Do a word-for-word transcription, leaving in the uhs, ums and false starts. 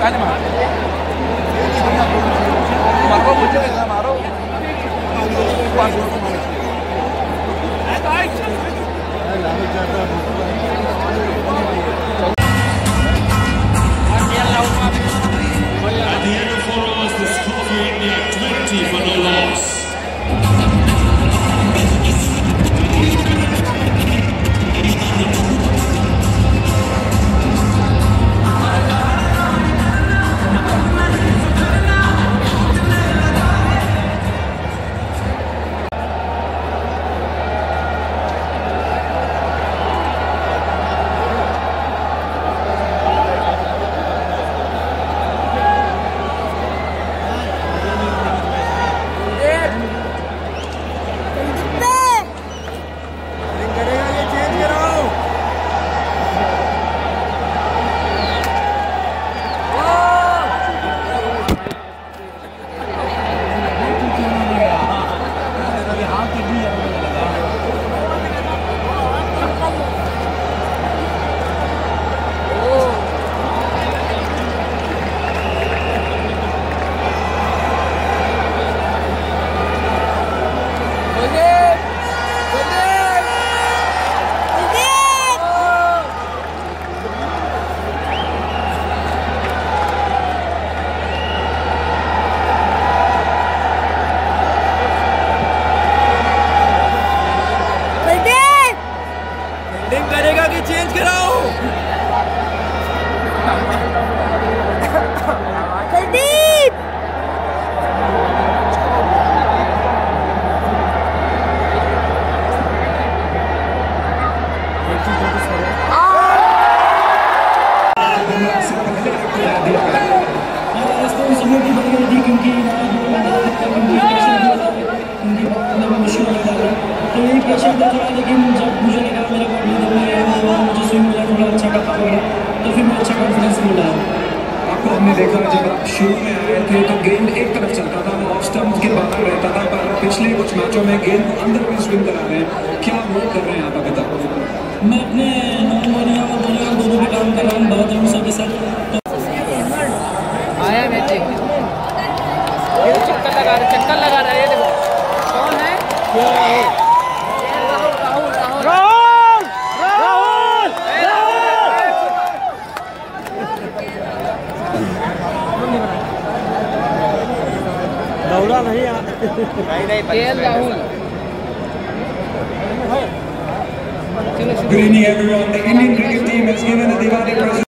खाली मारो मारो मुझे मारो At the end of four hours, the score for India twenty for no loss. करेगा कि चेंज कराओ कुलदीप रिस्पॉन्सिबिलिटी बढ़ गई थी क्योंकि तो यही प्रेशर था थोड़ा, लेकिन जब मुझे लगा मेरा बॉडी में मुझे स्विंग मिला थोड़ा अच्छा का पकड़ा तो फिर मुझे अच्छा कॉन्फिडेंस मिला। आपको हमने देखा जब आप शुरू में आए थे तो गेंद एक तरफ चलता था, वो ऑफ स्टंप के बाहर रहता था, पर पिछले कुछ मैचों में गेंद को अंदर भी स्विंग करा रहे हैं। क्या वर्क कर रहे हैं आप अभी तक? मैं अपने नॉन बॉलिंग और बॉलिंग दोनों पे काम कर रहा हूँ बहुत दिनों के साथ। आया मैं चक्कर लगा रहा चक्कर लगा रहा है। ये देखो कौन है? राहुल राहुल राहुल दौड़ा नहीं नहीं नहीं Rahul. Good evening everyone. The Indian cricket team has given a Diwali present.